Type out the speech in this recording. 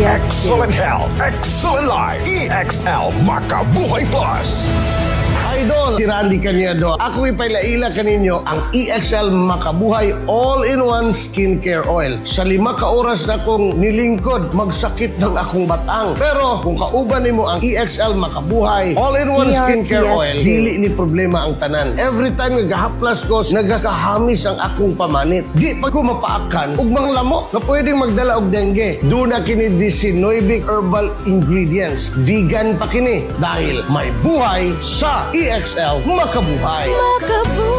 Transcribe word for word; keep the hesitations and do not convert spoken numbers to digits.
Excellent Health, Excellent Life, E X L Makabuhay Plus. Idol, si Randy Cañedo. Ako ipailaila kaninyo ang E X L Makabuhay All-in-One Skincare Oil. Sa lima ka oras na kong nilingkod, magsakit ng akong batang. Pero kung kauban nimo ang E X L Makabuhay All-in-One Skincare Oil, dili ni problema ang tanan. Every time nagahaplas ko, nagakahamis ang akong pamanit. Di pa ko mapaakan ug mga lamok na pwedeng magdala og dengue. Duna kini diecinueve herbal ingredients. Vegan pa kini dahil may buhay sa E X L Makabuhay. Makabuhay.